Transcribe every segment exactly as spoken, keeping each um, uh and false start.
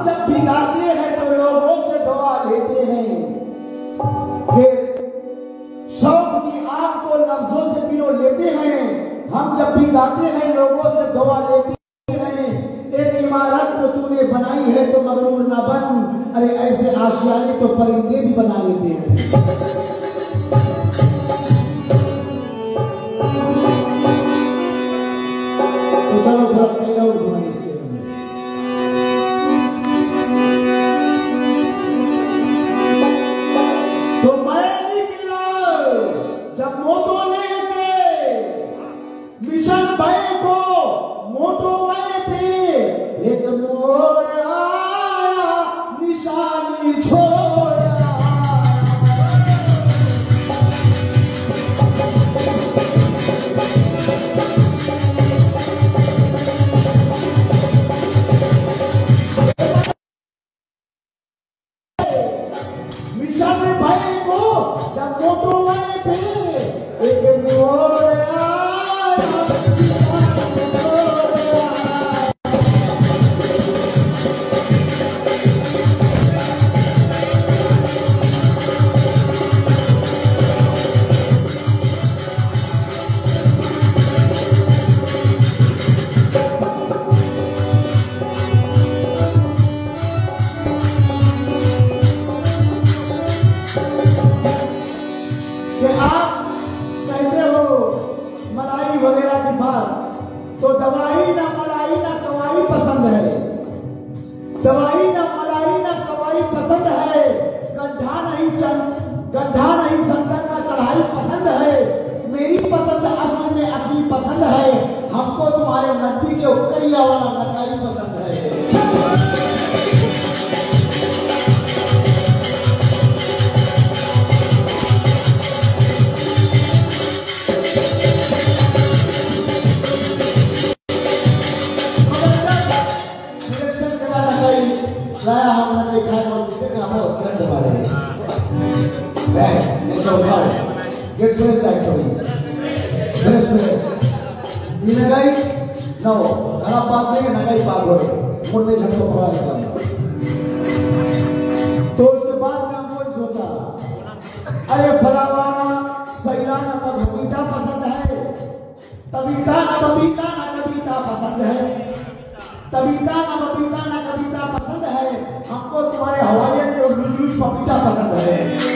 जब भी गाते हैं तो लोगों से दुआ लेते हैं। फिर शौक की आग को लफ्जों से पिरो लेते हैं। हम जब भी गाते हैं लोगों से दुआ लेते हैं। एक इमारत तो तूने बनाई है तो मगरूर न बन, अरे ऐसे आशियाने तो परिंदे भी बना लेते हैं। तो चलो थोड़ा मेरा और बनाइए इसके अंदर। तो मैं निकला जब मोटो लेके मिशन भाई को मोटो भाई पे एक मोड़ आया निशानी छोड़ा। मिशन भाई को जब मोटो भाई पे एक मोड़ आया निशानी छोड़ा। कि आप कहते हो मलाई वगैरह की बात, तो दवाई ना मलाई ना कवाई पसंद है। दवाई ना मलाई ना कवाई पसंद है। गड्ढा नहीं चढ़ गड्ढा नहीं संतर का चढ़ाई पसंद है। मेरी पसंद असल में असली पसंद है। हमको तुम्हारे नदी के उकरिया वाला नकाई पसंद है। लाया हमने देखा और देखा बहुत गंद वाले बैग नेचो भाव get fresh actually fresh fresh ये नगाई नो खराब बात नहीं नगाई पार हो मुन्ने झटको पड़ा था। तो उसके बाद मैं वो सोचा अरे फलावाना सैलाना तो बबीता पसंद है। तबीता ना बबीता ना कविता पसंद है। तबीता ना बबीता ना कविता पसंद है। हमको तुम्हारे हवाई के लूज पपीता पसंद है।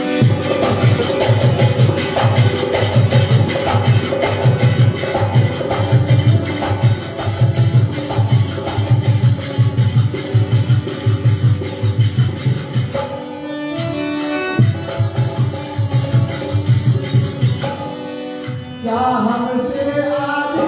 क्या हमसे आदि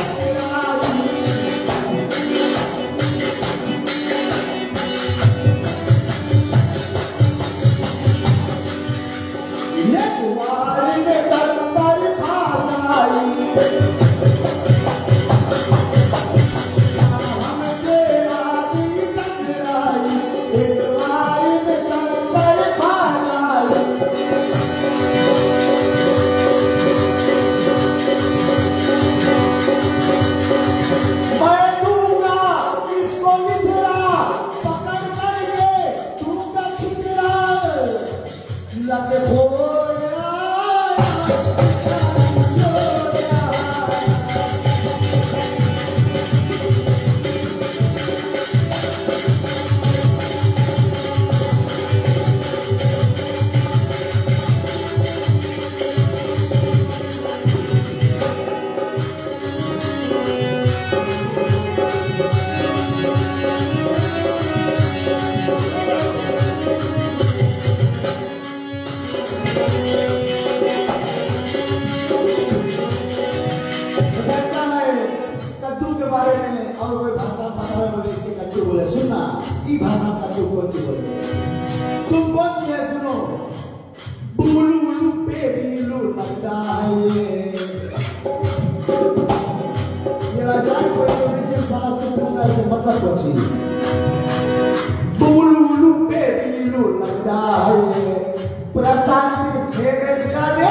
ई भाषा का जो कौन सी बोले तुम कौन सी है सुनो। बुलू बुलू बेबीलू लगता है ये राजाई को विशेष भाषा से पूछना है मतलब कौन सी। बुलू बुलू बेबीलू लगता है प्रशांत फेरे का दे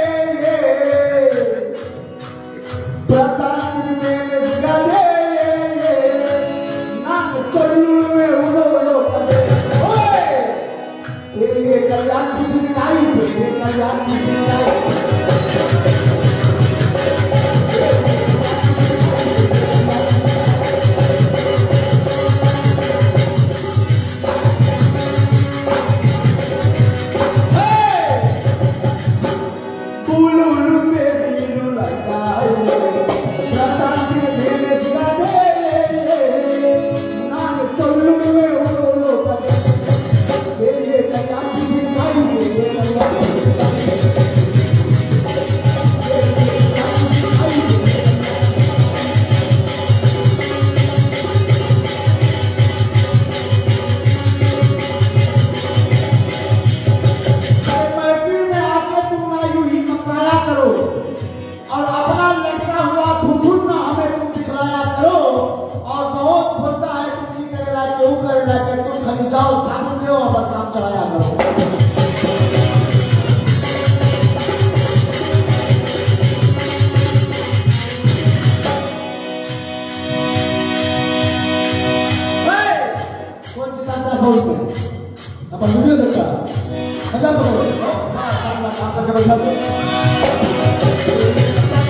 प्रशांत में का दे चलू में उड़ो करे लाके तुम खाली जाओ साबुन ले और काम चलाया करो। अपन वीडियो देखता है, मजा पकड़ो, काम करके बैठा दो।